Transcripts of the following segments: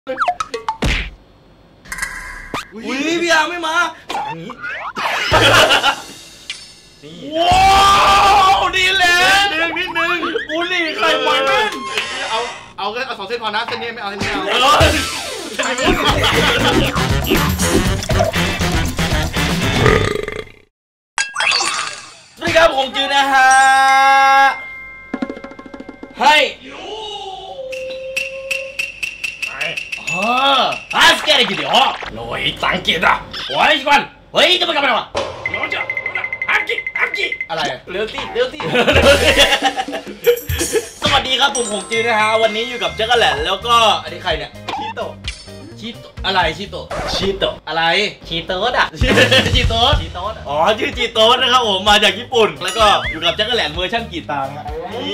อุ้ยพี่อาร์ไม่มาสั่งนี้ว้าวดีแล้วนิดนึงอูนี่ใครปล่อยมันเอา2 เส้นพอนะเส้นนี้ไม่เอาเส้นนี้เอาสวัสดีครับผมจือนะฮะให้助けに来てよ。のいたんけだ。おいしくん。おいでもかめろ。のじゃ。อะไรเร็วสิสวัสดีครับผมจือนะฮะวันนี้อยู่กับจักรแหลนแล้วก็อันนี้ใครเนี่ยชิโตอะไรชิโตอะไรชิโตะอ่ะชิโตะอ๋อชื่อชิโตะนะครับผมมาจากญี่ปุ่นแล้วก็อยู่กับจักรแหลนเวอร์ชั่นกีตาร์นะ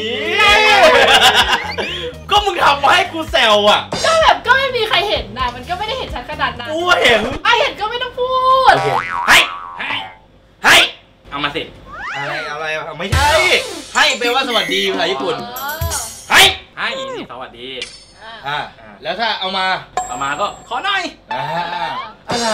ก็มึงทำมาให้กูแซวอ่ะก็แบบก็ไม่มีใครเห็นนะมันก็ไม่ได้เห็นชัดขนาดนั้นกูเห็นเห็นก็ไม่ต้องพูดให้เอามาสิอะไรไม่ใช่ให้แปลว่าสวัสดีภาษาญี่ปุ่นให้สิสวัสดีแล้วถ้าเอามาก็ขอหน่อยอะไร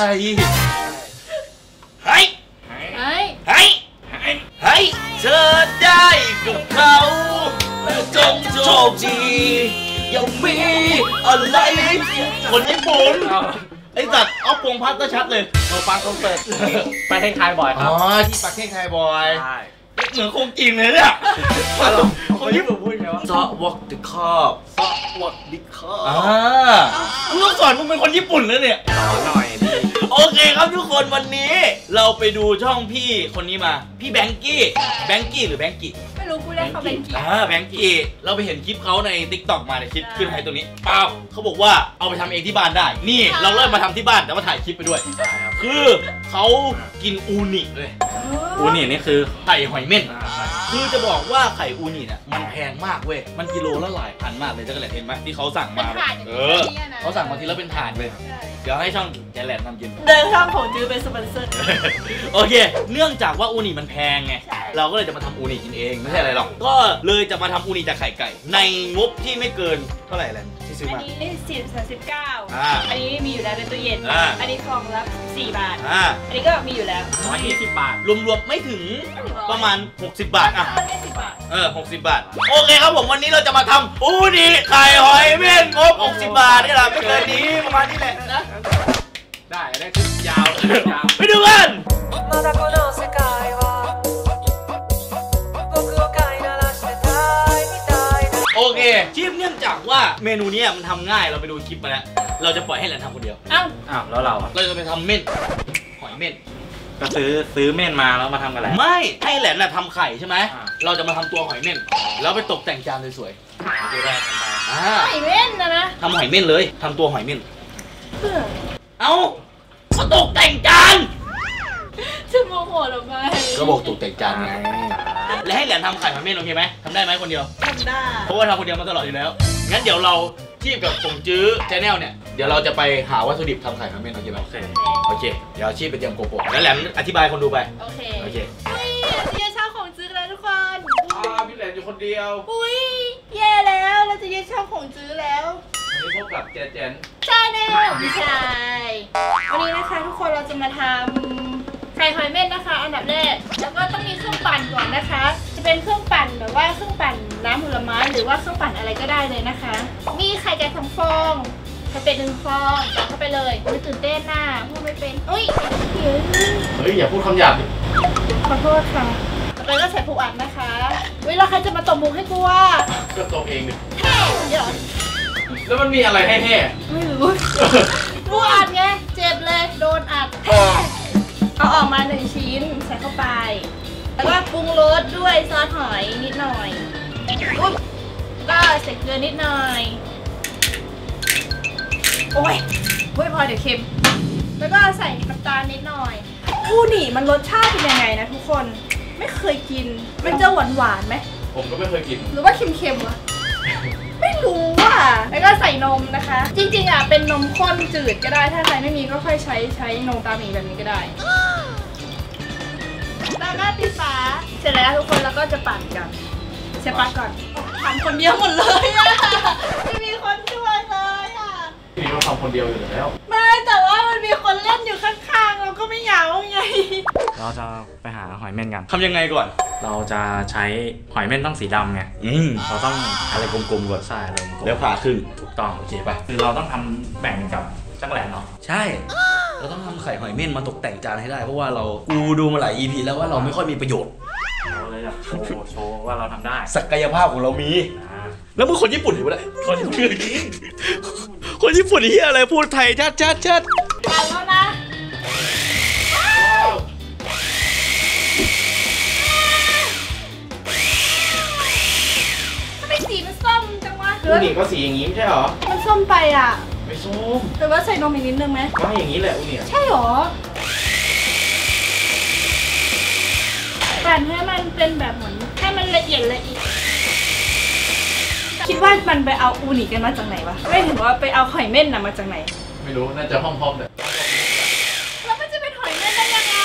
ให้เธอได้กับเขาจงโชคดียังมีอะไรคนญี่ปุ่นไอ้สัตว์เอาพวงพัดก็ชัดเลยเราฟังคอนเสิร์ตประเทศไทยบ่อยครับที่ประเทศไทยบ่อยเหมือนคงจริงเลยเนี่ยคนญี่ปุ่นพูดไงวะซอวอกดิคอบมึงต้องสอนมึงเป็นคนญี่ปุ่นแล้วเนี่ยสอนหน่อยดิโอเคครับทุกคนวันนี้เราไปดูช่องพี่คนนี้มาพี่แบงกี้หรือแบงกี้ไม่รู้กูเรียกเขาแบงกี้แบงกี้เราไปเห็นคลิปเขาใน TikTok มาในคลิปขึ้นให้ตรงนี้เปล่าเขาบอกว่าเอาไปทำเองที่บ้านได้นี่เราเริ่มมาทำที่บ้านแต่ว่าถ่ายคลิปไปด้วยคือเขากินอูนิเลยอูนินี่คือไข่หอยเม่นคือจะบอกว่าไข่อูนิเนี่ยมันแพงมากเว้ยมันกิโลละหลายพันมากเลยจะกระแหลเห็นไหมที่เขาสั่งมาเขาสั่งมาทีละเป็นถาดเลยเดี๋ยวให้ช่องแกแหลนทำกินเดินช่องของจื้อเป็นสปอนเซอร์โอเคเนื่องจากว่าอูนิมันแพงไงเราก็เลยจะมาทำอูนิกินเองไม่ใช่อะไรหรอกก็เลยจะมาทำอูนิจากไข่ไก่ในงบที่ไม่เกินเท่าไหร่แหละที่ซื้อมาอันนี้39อันนี้มีอยู่แล้วในตู้เย็นอันนี้ฟองละ4 บาทอันนี้ก็มีอยู่แล้ว 120 บาทรวมๆไม่ถึงประมาณ60 บาทอ่ะ60 บาทโอเคครับผมวันนี้เราจะมาทำอูนิไข่หอยเม่นงบ60 บาทนี่แหละไม่เกินนี้ประมาณนี้แหละได้คลิปยาวไปดูกันโอเคชีพเนื่องจากว่าเมนูนี้มันทำง่ายเราไปดูคลิปมาแล้วเราจะปล่อยให้แหลนทำคนเดียวอ้าวแล้วเราจะไปทำเม่นหอยเม่นก็ซื้อเม่นมาแล้วมาทำกันอะไรไม่ให้แหลนน่ะทำไข่ใช่ไหมเราจะมาทำตัวหอยเม่นแล้วไปตกแต่งจานสวยๆตัวแรกหอยเม่นนะทำหอยเม่นเลยทำตัวหอยเม่นเอ้าก็ตกแต่งจานจะโมโหหรือไม่ก็บอกตกแต่งจานไงแล้วให้แหลนทำไข่หอยเม่นโอเคไหมทำได้ไหมคนเดียวทำได้เพราะว่าทำคนเดียวมาตลอดอยู่แล้วงั้นเดี๋ยวเราทีมกับผมจื้อชาแนลเนี่ยเดี๋ยวเราจะไปหาวัตถุดิบทำไข่หอยเม่นโอเคไหมโอเคเดี๋ยวชีพไปเตรียมโกโปะแล้วแหลมอธิบายคนดูไปโอเคเย้ช่องของจื้อแล้วทุกคนพี่แหลมอยู่คนเดียวอุ้ยแย่แล้วเราจะเย้ช่องของจื้อแล้ววันนี้พบกับเจนชาแนลไม่ใช่วันนี้นะคะทุกคนเราจะมาทำไข่หอยเม่นนะคะอันดับแรกแล้วก็ต้องมีเครื่องปั่นก่อนนะคะจะเป็นเครื่องปั่นแบบว่าเครื่องปั่นน้ำผลไม้หรือว่าเครื่องปั่นอะไรก็ได้เลยนะคะมีไข่ไก่2 ฟองจะเป็น1 ฟองใส่เข้าไปเลยตื่นเต้นหน้าพูดไม่เป็นเฮ้ยอย่าพูดคำหยาบขอโทษค่ะต่อไปก็ใส่ผูอัดนะคะเวลาใครจะมาตบมุกให้กูว่าก็ตบเองดิแฮ่เดี๋ยวแล้วมันมีอะไรแฮ่ไม่รู้ผูอัดไงเจ็บเลยโดนอัดเอาออกมา1 ชิ้นใส่เข้าไปแล้วก็ปรุงรสด้วยซอสหอยนิดหน่อยก็ใส่เกลือนิดหน่อยโอ้ยไม่พอเดี๋ยวเค็มแล้วก็ใส่น้ำตาลนิดหน่อยอูนิมันรสชาติเป็นยังไงนะทุกคนไม่เคยกินมันจะหวานไหมผมก็ไม่เคยกินหรือว่าเค็มๆวะไม่รู้อ่ะแล้วก็ใส่นมนะคะจริงๆอ่ะเป็นนมข้นจืดก็ได้ถ้าใครไม่มีก็ค่อยใช้นมตาหมีแบบนี้ก็ได้แล้วก็ปิดฝาเสร็จแล้วทุกคนแล้วก็จะปั่นกันเชฟปั่นก่อนทำคนเดียวหมดเลยอ่ะไม่มีคนช่วยเลยอ่ะนี่เราทำคนเดียวอยู่แล้วไม่แต่ว่ามันมีคนเล่นอยู่ข้างๆเราก็ไม่เหงาไงเราจะไปหาหอยเม่นกันทำยังไงก่อนเราจะใช้หอยเม่นต้องสีดำไง เราต้องอะไรกลมๆก่อนใส่เลยแล้วผ่าครึ่งถูกต้องโอเคปะคือเราต้องทำแบ่งกับจักรแหลนเนาะใช่ เราต้องทำไข่หอยเม่นมาตกแต่งจานให้ได้เพราะว่ากูดูมาหลาย EP แล้วว่าเราไม่ค่อยมีประโยชน์เราเลยแบบโชว์ว่าเราทำได้ศักยภาพของเรามีอ่าแล้วมึงคนญี่ปุ่นหรือเปล่าคนญี่ปุ่นคนญี่ปุ่นเฮียอะไรพูดไทยชัดมาแล้วนะทำไมสีมันส้มจังวะอูนิก็สีอย่างนี้ไม่ใช่หรอมันส้มไปอ่ะไม่ส้มแต่ว่าใส่นมอีกนิดนึงไหมก็อย่างนี้แหละอูนิใช่หรอปั่นให้มันเป็นแบบเหมือนให้มันละเอียดคิดว่ามันไปเอาอูนิกันมาจากไหนวะไม่เห็นว่าไปเอาหอยเม่นน่ะมาจากไหนไม่รู้น่าจะห้อมๆเลยแล้วมันจะเป็นหอยเม่นได้ยังไง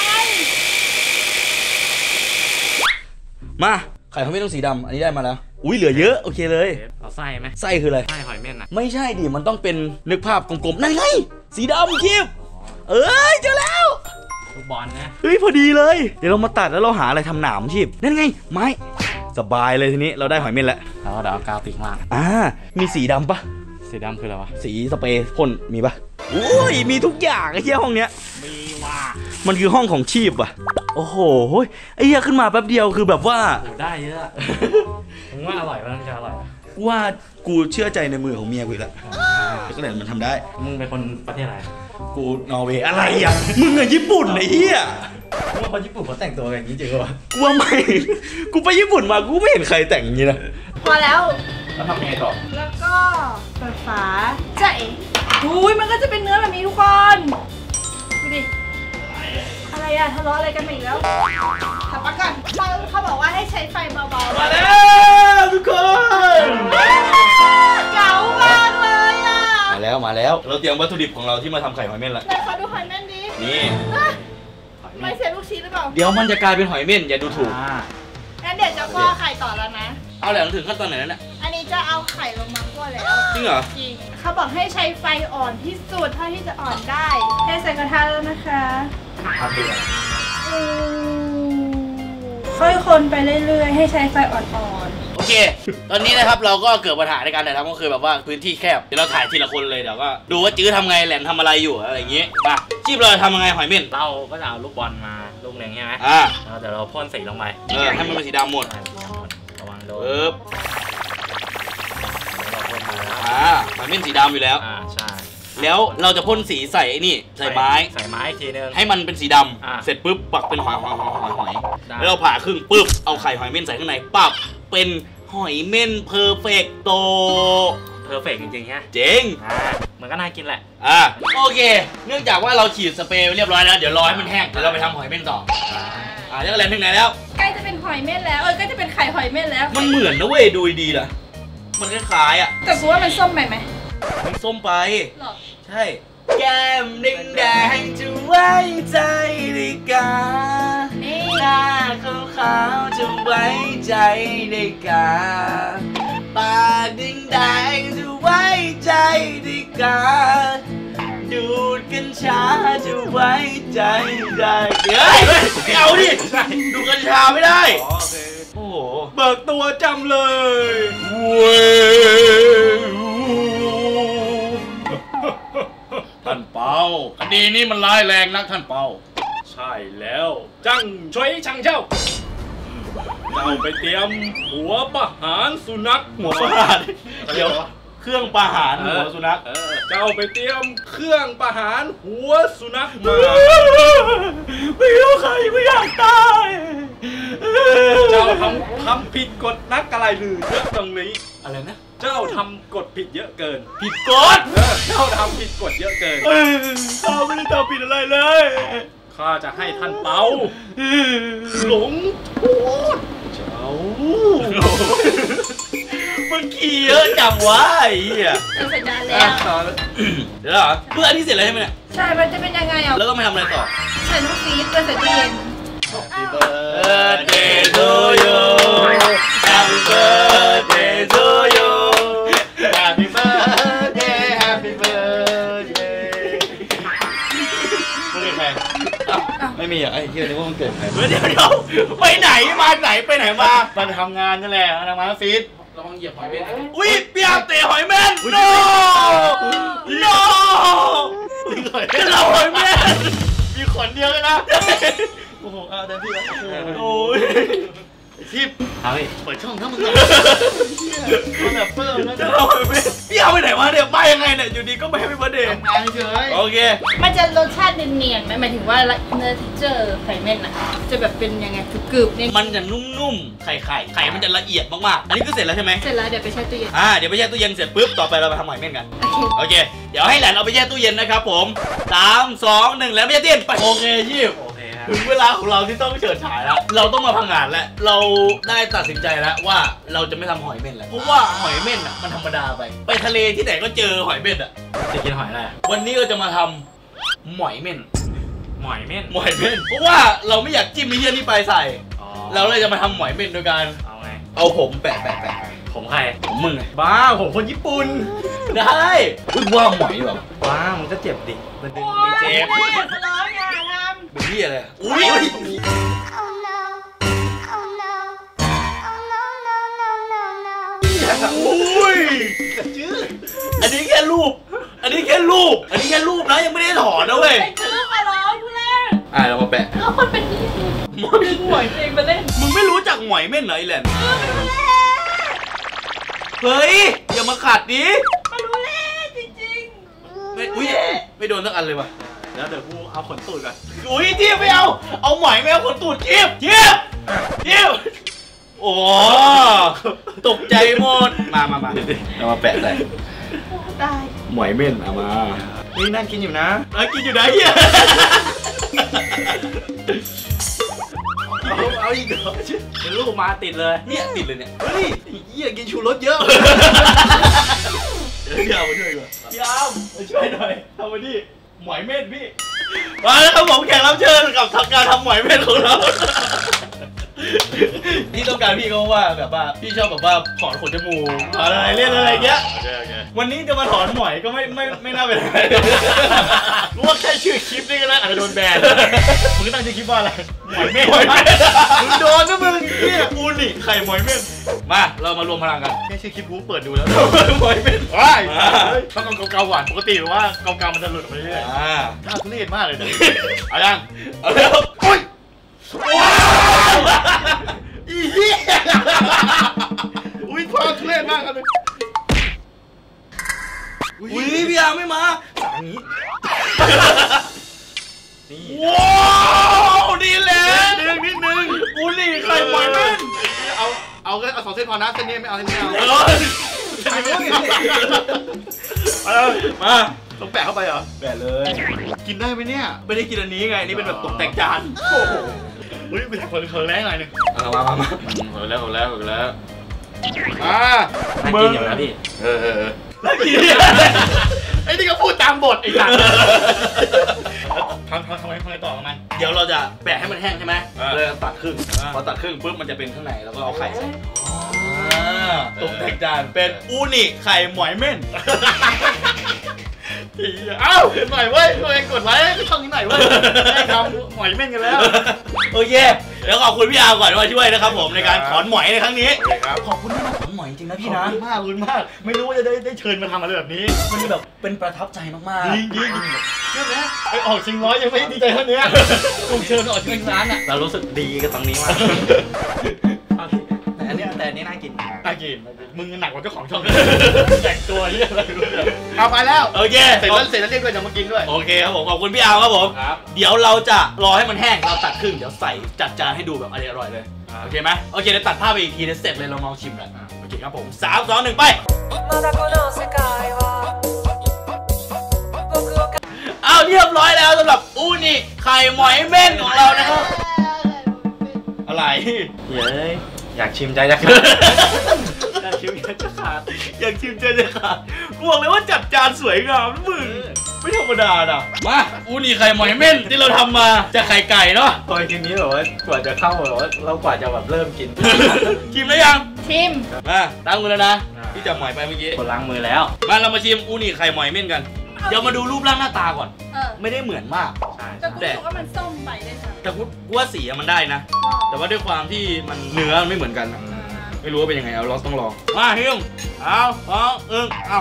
มาไข่หอยเม่นต้องสีดำอันนี้ได้มาแล้วอุ้ยเหลือเยอะโอเคเลยเอาไส้ไหมไส้คืออะไรไส้หอยเม่นนะไม่ใช่ดิมันต้องเป็นนึกภาพกลมๆนั่นไงสีดำคิวเอ้ยเจอแล้วลูกบอลนะเฮ้ยพอดีเลย เดี๋ยวเรามาตัดแล้วเราหาอะไรทำหนามชีพนั่นไงไม้สบายเลยทีนี้เราได้หอยเม่นแล้วแล้วเดี๋ยวเอากาวติดข้างล่างมีสีดำปะสีดำคืออะไรวะสีสเปรย์พ่นมีปะโอ้ยมีทุกอย่างไอ้เหี้ยห้องเนี้ยมีว่ามันคือห้องของชีพอ่ะโอ้โหไอ้เหี้ยขึ้นมาแป๊บเดียวคือแบบว่าโอ้ได้เยอะมึงว่าอร่อยมั้ยมันจะอร่อยไหมว่ากูเชื่อใจในมือของเมียกูอีกแล้วก็เลยมันทำได้มึงเป็นคนประเทศอะไรกูนอร์เวย์อะไรอ่ะมึงอะญี่ปุ่นไอ้เหี้ยมึงว่าคนญี่ปุ่นเขาแต่งตัวกันอย่างนี้จริงปะกูว่าไม่กูไปญี่ปุ่นมากูไม่เห็นใครแต่งอย่างนี้นะพอแล้วแล้วทำไงต่อแล้วก็เปิดฝาใช่อุ้ยมันก็จะเป็นเนื้อแบบนี้ทุกคนดูดิอะไรอะทะเลาะอะไรกันมาอีกแล้วถับปะกันเขาบอกว่าให้ใช้ไฟเบาๆมาแล้วทุกคนเก๋ามากเลยอะมาแล้วเราเตรียมวัตถุดิบของเราที่มาทำไข่หอยเม่นละไหนขอดูหอยแม่นดินี่ไม่เสียลูกชิ้นหรือเปล่าเดี๋ยวมันจะกลายเป็นหอยเม่นอย่าดูถูกงั้นเดี๋ยวจะคั่วไข่ต่อแล้วนะเอาแล้วถึงขั้นตอนไหนแล้วเนี่ยอันนี้จะเอาไข่ลงมาคั่วแล้วจริงเหรอจริงเขาบอกให้ใช้ไฟอ่อนที่สุดเท่าที่จะอ่อนได้เทใส่กระทะแล้วนะคะทำเดือดค่อยคนไปเรื่อยๆให้ใช้ไฟอ่อนโอเค ตอนนี้นะครับเราก็เกิดปัญหาในการถ่ายทำก็คือแบบว่าพื้นที่แคบเดี๋ยวเราถ่ายทีละคนเลยเดี๋ยวก็ดูว่าจื้อทำไงแหลมทำอะไรอยู่อะไรอย่างงี้ป่ะชีพเราทำยังไงหอยเม่นเราก็จะเอาลูกบอลมาลูกหนึ่งใช่ไหม แล้วเดี๋ยวเราพ่นสีลงไปให้มันเป็นสีดำหมดใช่สีดำหมดระวังโดนเราพ่นมาแล้วหอยเม่นสีดำอยู่แล้วใช่แล้วเราจะพ่นสีใส่ไอ้นี่ใส่ไม้ใส่ไม้อีกทีนึงให้มันเป็นสีดอ่าำเสร็จปุ๊บปักเป็นหอยได้แล้วเราผ่าครึ่งปุ๊บเอาไข่หอยเม่นใส่ข้างในปั๊บเป็นหอยเม่นเพอร์เฟกโตเพอร์เฟกต์จริงๆฮะเจ๋งมันก็น่ากินแหละโอเค เนื่องจากว่าเราฉีดสเปรย์ไปเรียบร้อยแล้วเดี๋ยวรอให้มันแห้งเดี๋ยวเราไปทำหอยเม่นต่อเรียกอะไรถึงไหนแล้วๆใกล้จะเป็นหอยเม่นแล้วใกล้จะเป็นไข่หอยเม่นแล้วมันเหมือนนะเว้ยดูดีๆล่ะมันคล้ายๆอ่ะแต่กูว่ามันส้มไปไหมมันส้มไปหรอใช่แก้มแดงๆจะไว้ใจได้กานี่หน้าขาวๆจะไว้ใจได้กาปากแดงๆจะไว้ใจได้กาดูดกัญชาจะไว้ใจได้เฮ้ยไม่เอาดิดูดกัญชาไม่ได้โอเคโอ้โหเบิกตัวจำเลยเว้ยท่านเปาคดีนี้มันร้ายแรงนักท่านเปาใช่แล้วจังช่วยช่างเจ้าไปเตรียมหัวประหารสุนัขหัวประหารเดี๋ยวเครื่องประหารหัวสุนัขเจ้าไปเตรียมเครื่องประหารหัวสุนัขมาไม่รู้ใครไม่อยากตายเจ้าทำผิดกฎนักอะไรหรือเยอะตรงนี้อะไรนะเจ้าทำกฎผิดเยอะเกินผิดกฎเจ้าทำผิดกฎเยอะเกินข้าไม่ได้ทำผิดอะไรเลยข้าจะให้ท่านเปาหลงโทษเจ้ามันขี้เยอะจังวะไอ้เหี้ยเราเสร็จนานแล้วเดี๋ยวเหรอเพื่ออันนี้เสร็จแล้วใช่ไหมเนี่ยใช่ มันจะเป็นยังไงอ่ะแล้วต้องไปทำอะไรต่อใส่ลูกฟีดก็ใส่ตู้เย็น Happy birthday Birthday to you Happy birthday to you Happy birthday Happy birthday ใครไม่มีอ่ะไอ้เหี้ยนึกว่ามันเกิดใครเดี๋ยวไปไหนมาไหนไปไหนมาทำงานนั่นแหละทำงานฟีดระวังเหยียบหอยเม่นอุ้ยพี่อาร์มเตะหอยแม่น no จะเราหอยแม่นมีขนเดียวเลยนะโอ้โหเต็มที่แล้วโอ้ยทิปเอาพี่เปิดช่องทั้งมึงมันแบบเพิ่มแล้วจะเราหอยแม่นพี่เอาไปไหนวะเนี่ยไปยังไงเนี่ยอยู่ดีก็ไปให้พี่เบิร์ดเดย์ทำงานเฉยโอเคมันจะรสชาติเนียนๆไหมหมายถึงว่าเนื้อที่เจอไข่เม่นอะจะแบบเป็นยังไงกรึบๆเนี่ยมันจะนุ่มๆไข่มันจะละเอียดมากๆอันนี้ก็เสร็จแล้วใช่ไหมเสร็จแล้วเดี๋ยวไปแช่ตู้เย็นเดี๋ยวไปแช่ตู้เย็นเสร็จปุ๊บต่อไปเราไปทำหอยเม่นกันโอเคเดี๋ยวให้แหลนเอาไปแช่ตู้เย็นนะครับผม3 2 1แล้วไม่ใช่เตี้ยนไปโอเคชีพโอเคครับถึงเวลาของเราที่ต้องเฉิดฉายแล้วเราต้องมาพังงานแล้วเราได้ตัดสินใจแล้วว่าเราจะไม่ทำหอยเม่นแล้วเพราะว่าหอยเม่นอ่ะมันธรรมดาไปทะเลที่ไหนก็เจอหอยเม่นอ่ะจะกินหอยอะไรวันนี้เราจะมาทำหอยเม่นหอยเม่นหอยเม่นเพราะว่าเราไม่อยากจิ้มไอ้เหี้ยนี่ไปใส่อ๋อเราเลยจะมาทำหอยเม่นโดยการเอาไงเอาผมแปะผมใครผมมึงไงบ้าผมคนญี่ปุ่นได้อุ๊ยว่าหอยแบบว้ามันก็เจ็บดิมันดึงโอ้ยเจ็บขอร้องอย่าทเป็นที่อะไรอุ้ย Oh no. Oh no. Oh no, no, no, no, no. อุ้ยอันนี้แค่รูปอันนี้แค่รูปนะยังไม่ได้ถอนนะเว้ยำไอ้คือขอร้องทุเรศเรามาแปะแล้วคนเป็นที่ดึงหวยตัวเองมาเล่นมึงไม่รู้จักหอยเม่นเหรอไอ้แหลนเฮ้ยอย่ามาขัดดิมาดูเล่นจริงไม่อุ้ยไม่โดนสักอันเลยว่ะแล้วเดี๋ยวกูเอาขนตูดก่อนอุ้ยเจี๊ยบไม่เอาหอยไม่เอาขนตูดเจี๊ยบโอ้ตกใจหมดมาเรามาแปะใส่ๆโอ้ตายหอยเม่นเอามานี่นั่งกินอยู่นะกินอยู่ไหนเฮียเอาอีกเหรอเดี๋ยวลูกมาติดเลยเนี่ยติดเลยเนี่ยเฮ้ยเหี้ยกินชูรสเยอะเดี๋ยวพี่เอามาช่วยดีกว่าพี่อาร์มมาช่วยหน่อยทำมาดิหมอยเม่นพี่มาแล้วครับผมแขกรับเชิญกับการทำหมอยเม่นของเราที่ต้องการพี่ก็ว่าแบบว่าพี่ชอบแบบว่าถอนขนจมูกถอนอะไรเล่นอะไรเงี้ยโอเควันนี้จะมาถอนหมอยก็ไม่น่าเป็นไรรู้ว่าแค่ชื่อคลิปนี่ก็น่าอาจจะโดนแบนมึงก็ตั้งชื่อคลิปว่าอะไรหมอยเม่นมึงโดนนะมึงเนี่ยอูนิไข่หมอยเม่นมาเรามารวมพลังกันแค่ชื่อคลิปกูเปิดดูแล้วหมอยเม่นว้ายต้องเกาหวานปกติหรือว่าเกามันจะหลุดออกไปเรื่อยถ้าทุเรศๆมากเลยเนี่ยเอายังเอาเร็วโอ้ยว้าวอีเหี้ยอุ้ยพอทุเรศมากเลยอุ้ยพี่อาร์ไม่มาสั่งนี้นี่ว้าวดีแหละนิดนึงอูนี่ไข่หมอยเม่นเอา2 เส้นพอนะเส้นนี้ไม่เอาเส้นนี้เอามาต้องแปะเข้าไปเหรอแบะเลยกินได้ไหมเนี่ยไม่ได้กินอันนี้ไงนี่เป็นแบบตกแต่งจานอุ้ยกูอยากคนแรงหน่อยนึงมาเออแล้วน่ากินอยู่นะพี่แล้วกินไอ้นี่ก็พูดตามบทไอ้สัตว์ทำไมต่อกับมันเดี๋ยวเราจะแบะให้มันแห้งใช่ไหมเลยตัดครึ่งพอตัดครึ่งปุ๊บมันจะเป็นข้างในแล้วก็เอาไข่ใส่ตกแต่งจานเป็นอูนิไข่หมอยเม่นเอ้าหน่อยเว้ยตัวเองกดไลค์ช่องนี้หน่อยเว้ยได้ทำหอยเม่นกันแล้วโอเคเดี๋ยวขอบคุณพี่อาร์ก่อนที่มาช่วยนะครับผมในการถอนหมอยในครั้งนี้ครับขอบคุณที่มาถอนหมอยจริงนะพี่ขนะอบคุณมากไม่รู้ว่าจะได้เชิญมาทำอะไรแบบนี้มันแบบเป็นประทับใจมากจริงเชื่อไหมไปออกชิงร้อยยังไม่ดีใจเท่านี้ถูกเชิญออกชิงล้านอ่ะเรารู้สึกดีกับตรงนี้มากแต่อันนี้น่ากินน่ากินมึงหนักกว่าเจ้าของช่องแต่งตัวนี่อะไรเอาไปแล้วโอเคเสร็จแล้วเรียกด้วยจะมากินด้วยโอเคครับผมขอบคุณพี่อาร์ครับผมครับเดี๋ยวเราจะรอให้มันแห้งเราตัดครึ่งเดี๋ยวใส่จัดจานให้ดูแบบอร่อยๆเลยโอเคไหมโอเคเดี๋ยวตัดภาพไปอีกทีเดี๋ยวเสร็จเลยเราลองชิมกันโอเคครับผม3 2 1ไปเอาเรียบร้อยแล้วสำหรับอูนิไข่หมอยเม่นของเรานะครับอะไรเย้ยอยากชิมใจจะขาดอยากชิมใจจะขาดอยากชิมใจจะขาดกูบอกเลยว่าจัดจานสวยงามนะมึงไม่ธรรมดานะมาอูนิไข่หมอยเม่นที่เราทำมาจากไข่ไก่เนาะตอนทีนี้แบบว่ากว่าจะเข้าแบบว่าเรากว่าจะแบบเริ่มกินชิมแล้วยังชิมมาตั้งมือแล้วนะอ่าที่จับหมอยไปเมื่อกี้คนล้างมือแล้วมาเรามาชิมอูนิไข่หมอยเม่นกันเดี๋ยวมาดูรูปร่างหน้าตาก่อนเออไม่ได้เหมือนมากใช่แต่กูรู้สึกว่ามันส้มไปได้ค่ะแต่กูว่าสีมันได้นะ แต่ว่าด้วยความที่มันเนื้อมันไม่เหมือนกันอะไม่รู้ว่าเป็นยังไงเอาต้องลองมาเฮียงเอาเอา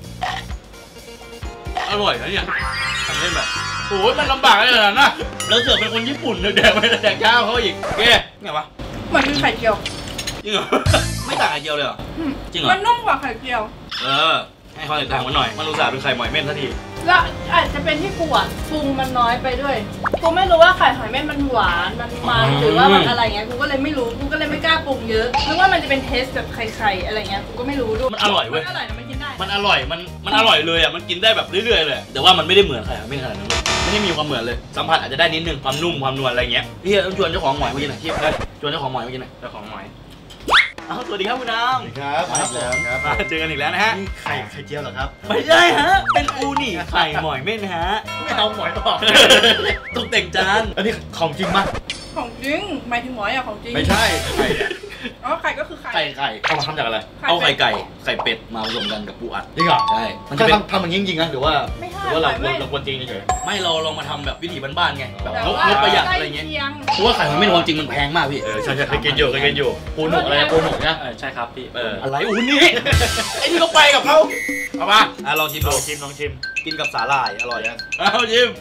อร่อยนะเนี่ยทำได้แบบโอ้ยมันลำบากอะไรขนาดนั้นนะแล้วเสือกเป็นคนญี่ปุ่นแดกไปแดกข้าวเขาอีกโอเคไงวะเหมือนไข่เจียวจริงเหรอ ไม่ต่างไข่เจียวเลยเหรอจริงเหรอมันนุ่มกว่าไข่เจียวให้ความแตกต่างมันหน่อยมันรู้สึกเป็นไข่หมอยเม่นทันทีแล้วอาจจะเป็นที่กูปรุงมันน้อยไปด้วยกูไม่รู้ว่าไข่หอยเม่นมันหวานมันหรือว่ามันอะไรเงี้ยกูก็เลยไม่รู้กูก็เลยไม่กล้าปรุงเยอะนึกว่ามันจะเป็นเทสแบบไข่ๆอะไรเงี้ยกูก็ไม่รู้ด้วยมันอร่อยเว้ยมันอร่อยนะมันกินได้มันอร่อยมันอร่อยเลยอ่ะมันกินได้แบบเรื่อยๆเลยแต่ว่ามันไม่ได้เหมือนไข่หอยเม่นขนาดนั้นไม่ได้มีความเหมือนเลยสัมผัสอาจจะได้นิดนึงความนุ่มความนวลอะไรเงี้ยพี่ต้องชวนเจ้าของหมอยมากินหน่อยชวนเจ้าของหมอยมากินหน่อยเจ้าของหมอยสวัสดีครับคุณน้ำครับมาแล้วครับเจอกันอีกแล้วนะฮะนี่ไข่เจียวเหรอครับไม่ใช่ฮะเป็นอูนิไข่หมอยเม่นฮะไม่เอาหมอยต่อตกแต่งจานอันนี้ของจริงมั้ยของจริงหมายถึงหมอยอะของจริงไม่ใช่ไข่เนี่ยอ๋อไข่ก็คือไข่ไก่เอามาทำจากอะไรไข่เป็ดเอาไข่ไก่ไข่เป็ดมาผสมกันกับปูอัดจริงเหรอใช่มันจะจะเป็นทำมันจริงๆนะหรือว่าไม่ใช่หรือว่าเราไม่เราควรจริงเฉยไม่เราลองมาทำแบบวิถีบ้านๆไงแบบแต่งว่าบประหยัดอะไรเงี้ยใกล้คีงเพราะว่าไข่หอยเม่นความจริงมันแพงมากพี่ใช่เคยกินอยู่ปูหนกอะไรปูหนกนะใช่ครับพี่อะไรอูนี่ไอ้นี่ก็ไปกับเขาเอามาลองชิมดูลองชิมกินกับสาหร่ายอร่อยนะเอาชิม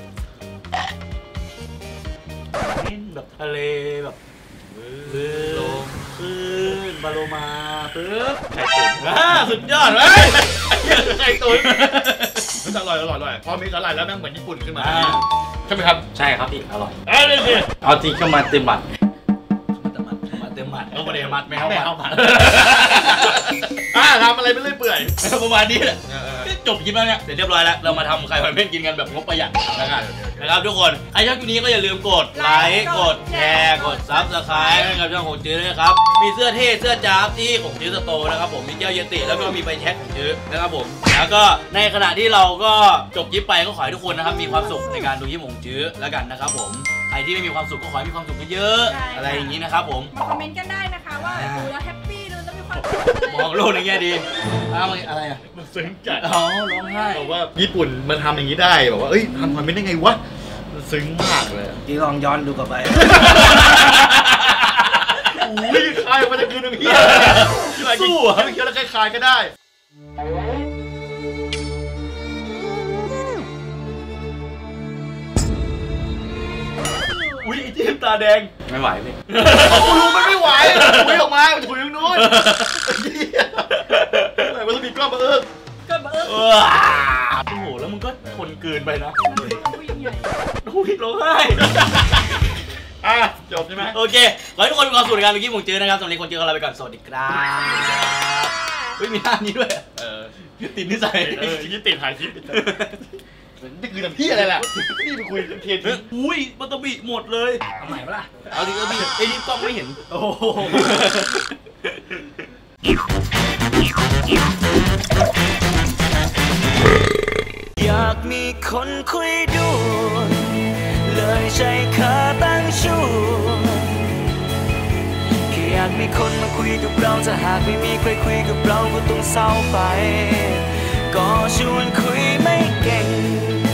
แบบทะเลแบบลงขึ้นบาโลมาปึ๊บไข่ตุ๋นสุดยอดเลยไข่ตุ๋นมันอร่อยพอมีสาหร่ายแล้วแม่งเหมือนญี่ปุ่นขึ้นมาใช่ไหมครับใช่ครับพี่อร่อยเลยสิเอาทีเข้ามาเต็มบัตรมาเต็มหมัดเขาไม่ได้มัดไม่เข้าไม่เอามัดทำอะไรไม่เรื่อยเปื่อยประมาณนี้แหละจบคลิปแล้วเนี่ยเสร็จเรียบร้อยแล้วเรามาทำไข่หอยเม่นกินกันแบบงบประหยัดนะครับทุกคนใครชอบคลิปนี้ก็อย่าลืมกดไลค์กดแชร์กดซับสไครต์ให้กับช่องของจื้อด้วยนะครับมีเสื้อเท่เสื้อจ๊าบที่ของจื้อสโตร์นะครับผมมีแก้วเยติแล้วก็มีใบแช็คของจื้อนะครับผมแล้วก็ในขณะที่เราก็จบคลิปไปก็ขอให้ทุกคนนะครับมีความสุขในการดูคลิปของจื้อแล้วกันนะครับผมใครที่ไม่มีความสุขก็ขอให้มีความสุขเยอะๆอะไรอย่างนี้นะครับผมมาคอมเมนต์กันได้นะคะว่าดูแล้วแฮปปี้ดูแล้วมีความสุขมองโลกในแง่ดีอะไรอ่ะมันซึ้งจัดอ๋อร้องไห้บอกว่าญี่ปุ่นมันทำอย่างนี้ได้บอกว่าเอ้ยทำหอยไม่ได้ไงวะมันซึ้งมากเลยพี่ลองย้อนดูกับไปอุ้ยคายมันจะกินอย่างนี้สู้อ่ะเคี้ยวแล้วคลายๆก็ได้อุ้ยไอ้จิ้มตาแดงไม่ไหวพี่กูรู้มันไม่ไหวคุยออกมาถุยตรงนู้นมันต้องมีกล้องมาก็แบบโอ้โหแล้วมึงก็ทนเกินไปนะผู้หญิงใหญ่ดูผิดร้องไห้จบใช่ไหมโอเคขอให้ทุกคนมีความสุขในการดูคลิปของเจอนะครับสำหรับคนเจอกันเราไปก่อนสวัสดีครับเฮ้ยมีหน้านี้ด้วยติดนิสัยที่ติดถ่ายคลิปนี่คือทำพี่อะไรล่ะนี่ไปคุยเทียนอุ้ยมัตตบิหมดเลยเอาใหม่ปะล่ะเอาดิเอาดิไอ้นี่กล้องไม่เห็นโอ้โหอยากมีคนคุยด้วยเลยใช้ขาตั้งชูแค่อยากมีคนมาคุยกับเราถ้าหากไม่มีใครคุยกับเราก็ต้องเศร้าไปก็ชวนคุยไม่เก่ง